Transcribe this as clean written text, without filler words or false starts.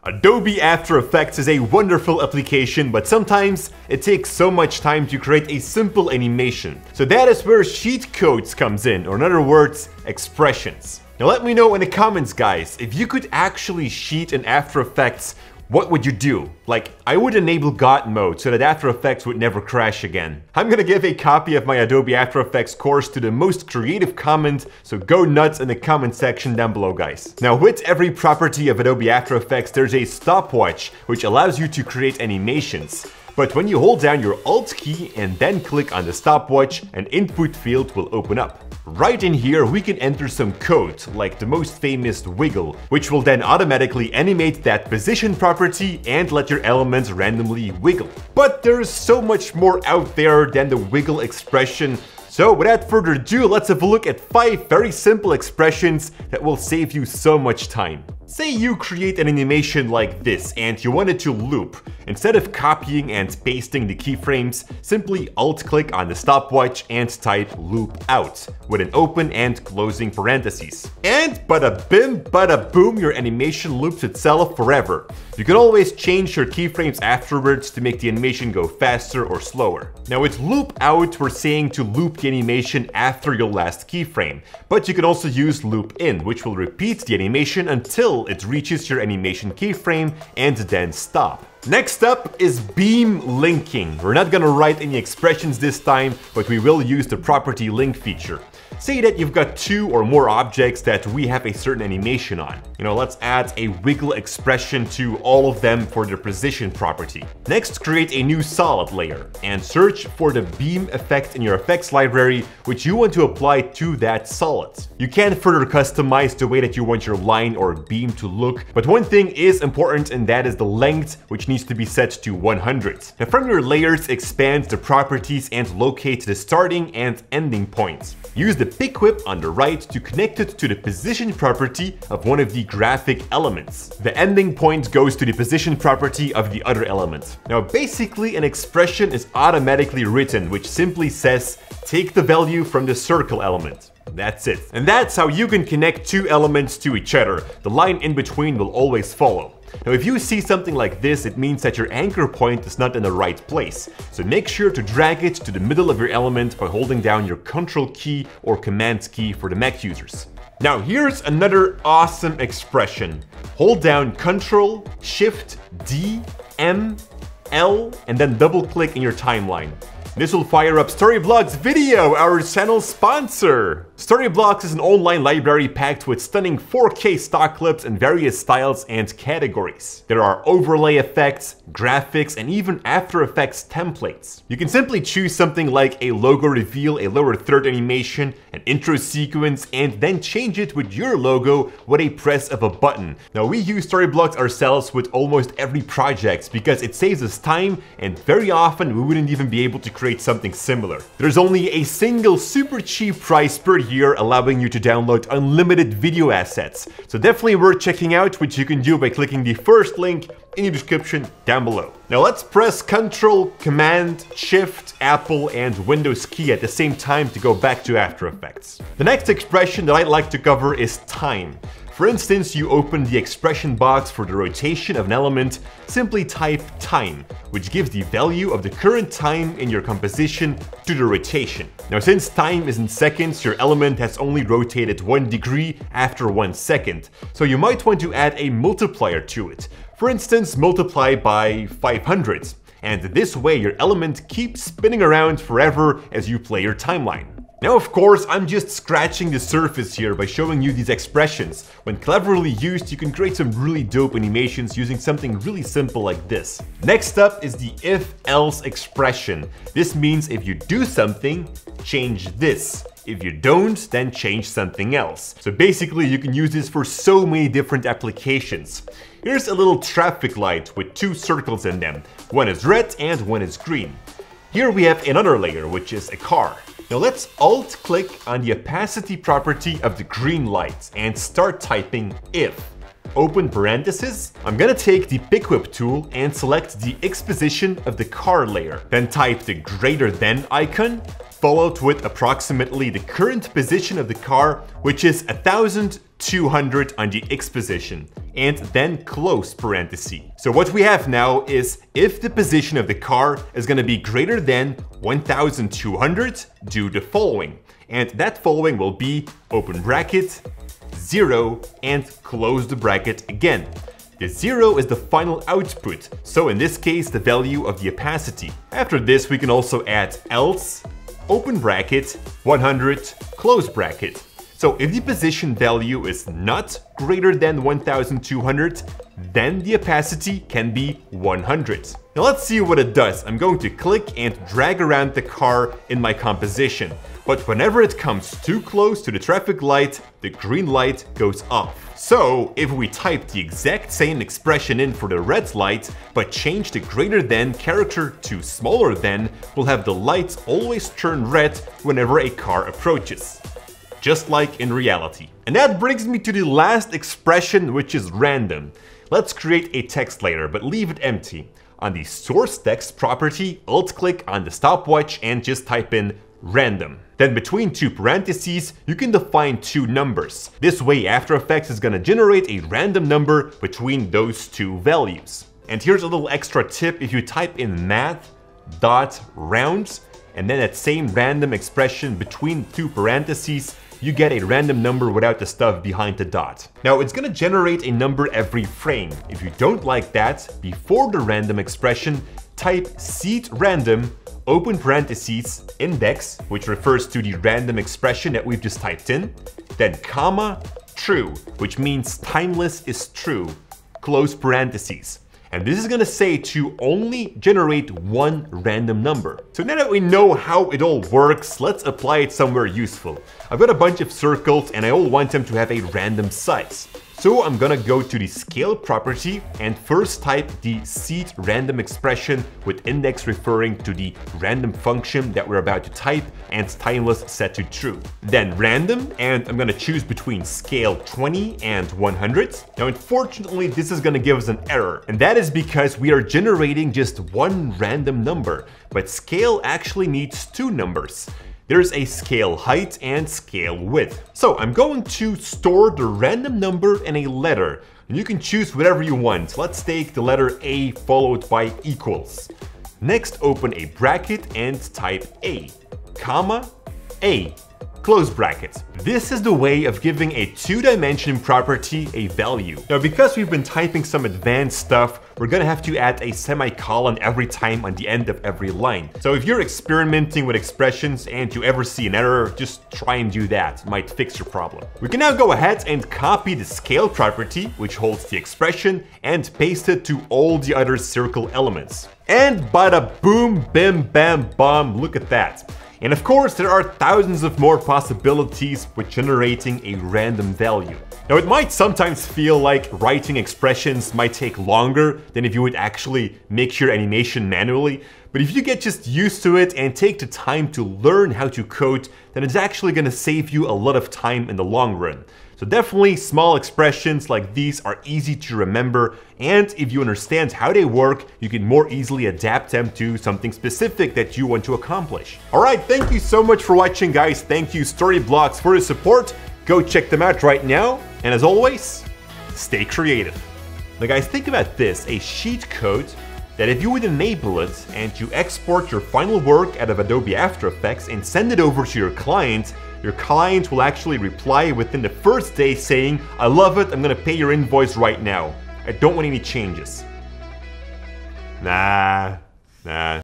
Adobe After Effects is a wonderful application, but sometimes it takes so much time to create a simple animation. So that is where cheat codes comes in, or in other words, expressions. Now let me know in the comments, guys, if you could actually cheat in After Effects, what would you do? Like, I would enable God mode so that After Effects would never crash again. I'm gonna give a copy of my Adobe After Effects course to the most creative comment, so go nuts in the comment section down below, guys. Now, with every property of Adobe After Effects, there's a stopwatch, which allows you to create animations. But when you hold down your Alt key and then click on the stopwatch, an input field will open up. Right in here, we can enter some code, like the most famous wiggle, which will then automatically animate that position property and let your elements randomly wiggle. But there's so much more out there than the wiggle expression. So without further ado, let's have a look at 5 very simple expressions that will save you so much time. Say you create an animation like this and you want it to loop. Instead of copying and pasting the keyframes, simply alt-click on the stopwatch and type loop out with an open and closing parentheses. And bada bim, bada boom, your animation loops itself forever. You can always change your keyframes afterwards to make the animation go faster or slower. Now with loop out, we're saying to loop the animation after your last keyframe, but you can also use loop in, which will repeat the animation until it reaches your animation keyframe and then stop. Next up is beam linking. We're not gonna write any expressions this time, but we will use the property link feature. Say that you've got 2 or more objects that we have a certain animation on. Let's add a wiggle expression to all of them for their position property. Next, create a new solid layer and search for the beam effect in your effects library, which you want to apply to that solid. You can further customize the way that you want your line or beam to look, but one thing is important, and that is the length, which needs to be set to 100. Now from your layers, expand the properties and locate the starting and ending points. Use the pick whip on the right to connect it to the position property of one of the graphic elements. The ending point goes to the position property of the other element. Now basically an expression is automatically written, which simply says take the value from the circle element. That's it. And that's how you can connect 2 elements to each other. The line in between will always follow. Now if you see something like this, it means that your anchor point is not in the right place. So make sure to drag it to the middle of your element by holding down your Control key or Command key for the Mac users. Now here's another awesome expression. Hold down Control, Shift, D, M, L, and then double click in your timeline. This will fire up Storyblocks Video, our channel sponsor. Storyblocks is an online library packed with stunning 4K stock clips in various styles and categories. There are overlay effects, graphics, and even After Effects templates. You can simply choose something like a logo reveal, a lower third animation, an intro sequence, and then change it with your logo with a press of a button. Now we use Storyblocks ourselves with almost every project because it saves us time, and very often we wouldn't even be able to create something similar. There's only a single super cheap price per year, allowing you to download unlimited video assets. So definitely worth checking out, which you can do by clicking the first link in the description down below. Now let's press Ctrl, Command, Shift, Apple, and Windows key at the same time to go back to After Effects. The next expression that I'd like to cover is time. For instance, you open the expression box for the rotation of an element, simply type time, which gives the value of the current time in your composition to the rotation. Now since time is in seconds, your element has only rotated 1 degree after 1 second, so you might want to add a multiplier to it. For instance, multiply by 500, and this way your element keeps spinning around forever as you play your timeline. Now of course, I'm just scratching the surface here by showing you these expressions. When cleverly used, you can create some really dope animations using something really simple like this. Next up is the if-else expression. This means if you do something, change this. If you don't, then change something else. So basically you can use this for so many different applications. Here's a little traffic light with 2 circles in them. One is red and one is green. Here we have another layer, which is a car. Now let's alt-click on the opacity property of the green light and start typing if. Open parenthesis. I'm gonna take the pick whip tool and select the X position of the car layer. Then type the greater than icon, followed with approximately the current position of the car, which is 1000 200 on the X position, and then close parenthesis. So what we have now is if the position of the car is going to be greater than 1200, do the following. And that following will be open bracket, 0, and close the bracket again. The 0 is the final output, so in this case the value of the opacity. After this we can also add else, open bracket, 100, close bracket. So if the position value is not greater than 1200, then the opacity can be 100. Now let's see what it does. I'm going to click and drag around the car in my composition. But whenever it comes too close to the traffic light, the green light goes off. So if we type the exact same expression in for the red light, but change the greater than character to smaller than, we'll have the lights always turn red whenever a car approaches. Just like in reality. And that brings me to the last expression, which is random. Let's create a text layer, but leave it empty. On the source text property, alt-click on the stopwatch and just type in random. Then between two parentheses, you can define two numbers. This way After Effects is gonna generate a random number between those two values. And here's a little extra tip: if you type in math.round and then that same random expression between two parentheses, you get a random number without the stuff behind the dot. Now it's gonna generate a number every frame. If you don't like that, before the random expression, type seed random, open parentheses, index, which refers to the random expression that we've just typed in, then comma, true, which means timeless is true, close parentheses. And this is gonna say to only generate one random number. So now that we know how it all works, let's apply it somewhere useful. I've got a bunch of circles and I all want them to have a random size. So I'm gonna go to the scale property and first type the seed random expression with index referring to the random function that we're about to type and timeless set to true. Then random, and I'm gonna choose between scale 20 and 100. Now unfortunately this is gonna give us an error, and that is because we are generating just one random number, but scale actually needs two numbers. There's a scale height and scale width. So I'm going to store the random number in a letter. And you can choose whatever you want. Let's take the letter A followed by equals. Next, open a bracket and type A, comma, A, close bracket. This is the way of giving a two-dimension property a value. Now, because we've been typing some advanced stuff, we're gonna have to add a semicolon every time on the end of every line. So if you're experimenting with expressions and you ever see an error, just try and do that. It might fix your problem. We can now go ahead and copy the scale property, which holds the expression, and paste it to all the other circle elements. And bada boom, bim, bam, bomb, look at that. And of course, there are thousands of more possibilities with generating a random value. Now, it might sometimes feel like writing expressions might take longer than if you would actually make your animation manually, but if you get just used to it and take the time to learn how to code, then it's actually gonna save you a lot of time in the long run. So definitely small expressions like these are easy to remember, and if you understand how they work, you can more easily adapt them to something specific that you want to accomplish. Alright, thank you so much for watching, guys. Thank you Storyblocks for the support. Go check them out right now, and as always, stay creative. Now guys, think about this, a cheat code that if you would enable it and you export your final work out of Adobe After Effects and send it over to your client will actually reply within the first day saying, "I love it, I'm gonna pay your invoice right now. I don't want any changes." Nah.